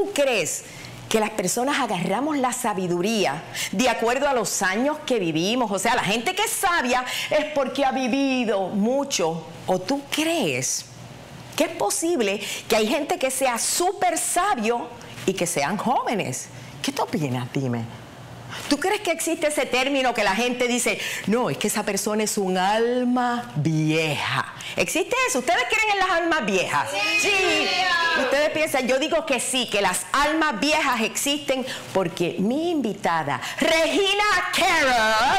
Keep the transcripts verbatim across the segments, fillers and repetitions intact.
tú crees que las personas agarramos la sabiduría de acuerdo a los años que vivimos? O sea, la gente que es sabia es porque ha vivido mucho. ¿O tú crees que es posible que hay gente que sea súper sabio y que sean jóvenes? ¿Qué te opinas? Dime. ¿Tú crees que existe ese término que la gente dice, no, es que esa persona es un alma vieja? ¿Existe eso? ¿Ustedes creen en las almas viejas? Sí. sí. Ustedes piensan, yo digo que sí, que las almas viejas existen porque mi invitada, Regina Carrot,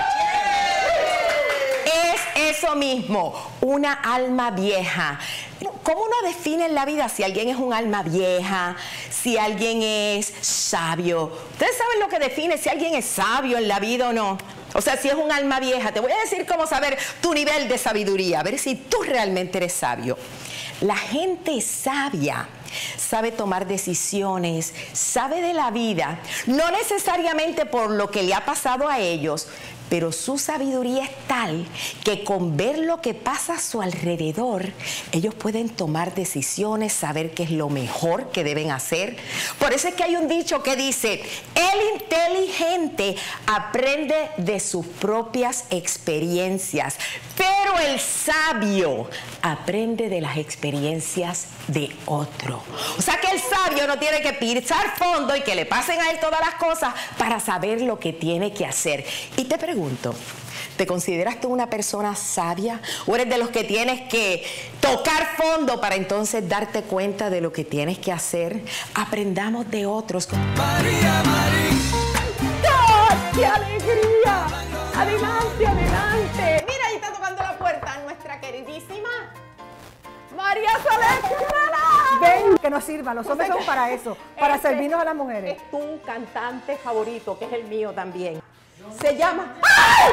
es eso mismo, una alma vieja. ¿Cómo uno define en la vida si alguien es un alma vieja, si alguien es sabio? ¿Ustedes saben lo que define si alguien es sabio en la vida o no? O sea, si es un alma vieja, te voy a decir cómo saber tu nivel de sabiduría, a ver si tú realmente eres sabio. La gente sabia sabe tomar decisiones, sabe de la vida, no necesariamente por lo que le ha pasado a ellos, pero su sabiduría es tal que con ver lo que pasa a su alrededor, ellos pueden tomar decisiones, saber qué es lo mejor que deben hacer. Por eso es que hay un dicho que dice, el inteligente aprende de sus propias experiencias, pero el sabio aprende de las experiencias de otro. O sea que el sabio no tiene que pisar fondo y que le pasen a él todas las cosas para saber lo que tiene que hacer. Y te pregunto, ¿te consideras tú una persona sabia? ¿O eres de los que tienes que tocar fondo para entonces darte cuenta de lo que tienes que hacer? Aprendamos de otros. María, María. ¡Qué alegría! Adelante, adelante. Mira, ahí está tocando la puerta nuestra queridísima María Soler. Ven, que nos sirva, los hombres son para eso, para Este servirnos a las mujeres. Es tu cantante favorito, que es el mío también. Se llama... ¡Ay!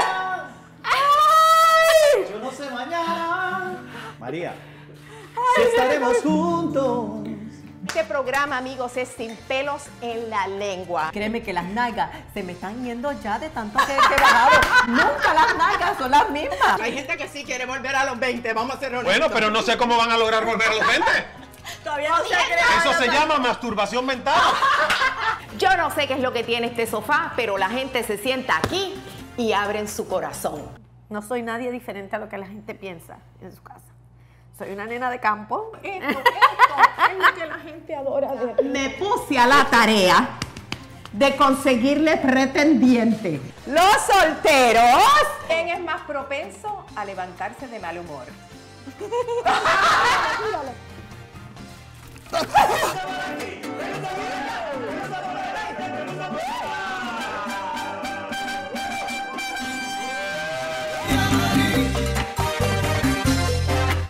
¡Ay! Yo no sé mañana. María, si estaremos juntos. Este programa, amigos, es Sin Pelos en la Lengua. Créeme que las nalgas se me están yendo ya de tanto que he bajado. Nunca las nalgas son las mismas. Hay gente que sí quiere volver a los veinte, vamos a ser honestos. Bueno, pero no sé cómo van a lograr volver a los veinte. Todavía no se cree. Eso se llama masturbación mental. Yo no sé qué es lo que tiene este sofá, pero la gente se sienta aquí y abren su corazón. No soy nadie diferente a lo que la gente piensa en su casa. Soy una nena de campo. Esto, esto es lo que la gente adora de ti. Me puse a la tarea de conseguirle pretendiente. Los solteros. ¿Quién es más propenso a levantarse de mal humor?